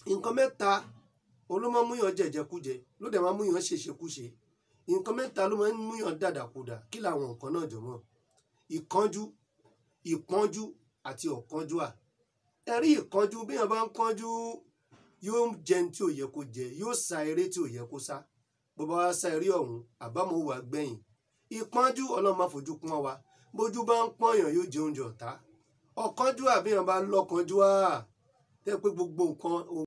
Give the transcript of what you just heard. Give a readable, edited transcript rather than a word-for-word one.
nǹkan mẹ́ta ló máa ń múyàn jẹ̀jẹ̀kújẹ ló dẹ̀ máa ń múyàn ṣèṣekúṣe. Nǹkan mẹ́ta ló máa ń múyàn dàdàkudà. Kí làwọn nǹkan náà jọ̀mọ́? Ìkánjú, ìpọ́njú àti ọ̀kánjúà. Ẹ rí ìkánjú, bí èèyàn bá ń kánjú yóò jẹun tí ò yẹ kó jẹ, yóò sá eré tí ò yẹ kó sá. Bó bá wá sá eré ọ̀hún, àbámọ̀ wà gbẹ̀yìn. Ìpọ́njú, Ọlọ́run má fojú pọ́n wa. Bójú bá ń pọ́nyàn yóò jẹ oúnjẹ ọ̀tá. Ọ̀kánjúà, bí èèyàn bá lọ́kánjúà tẹ́ pé gbogbo nǹkan